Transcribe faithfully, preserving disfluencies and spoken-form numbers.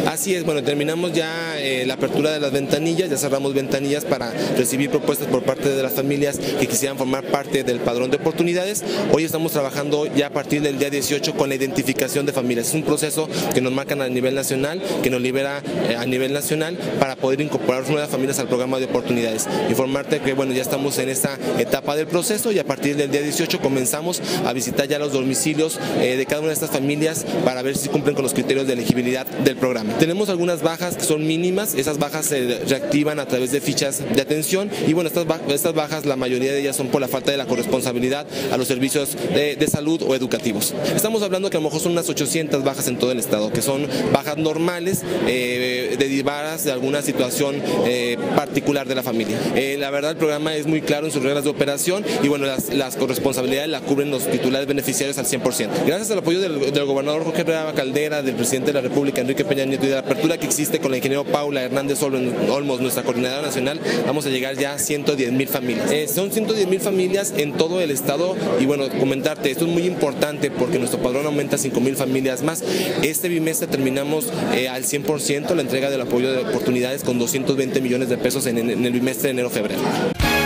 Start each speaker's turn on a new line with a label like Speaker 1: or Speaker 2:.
Speaker 1: Así es, bueno, terminamos ya eh, la apertura de las ventanillas, ya cerramos ventanillas para recibir propuestas por parte de las familias que quisieran formar parte del padrón de oportunidades. Hoy estamos trabajando ya a partir del día dieciocho con la identificación de familias. Es un proceso que nos marcan a nivel nacional, que nos libera eh, a nivel nacional para poder incorporar nuevas familias al programa de oportunidades. Informarte que bueno, ya estamos en esta etapa del proceso y a partir del día dieciocho comenzamos a visitar ya los domicilios eh, de cada una de estas familias para ver si cumplen con los criterios de elegibilidad del programa. Tenemos algunas bajas que son mínimas, esas bajas se reactivan a través de fichas de atención y bueno, estas, bajas, estas bajas la mayoría de ellas son por la falta de la corresponsabilidad a los servicios de, de salud o educativos. Estamos hablando que a lo mejor son unas ochocientas bajas en todo el estado, que son bajas normales eh, derivadas de alguna situación eh, particular de la familia. Eh, la verdad el programa es muy claro en sus reglas de operación y bueno, las, las corresponsabilidades la cubren los titulares beneficiarios al cien por ciento. Gracias al apoyo del, del gobernador Jorge Herrera Caldera, del presidente de la República Enrique Peña Nieto y de la apertura que existe con la ingeniero Paula Hernández Olmos, nuestra coordinadora nacional, vamos a llegar ya a ciento diez mil familias. Eh, son ciento diez mil familias en todo el estado y bueno, comentarte, esto es muy importante porque nuestro padrón aumenta a cinco mil familias más. Este bimestre terminamos eh, al cien por ciento la entrega del apoyo de oportunidades con doscientos veinte millones de pesos en, en el bimestre de enero-febrero.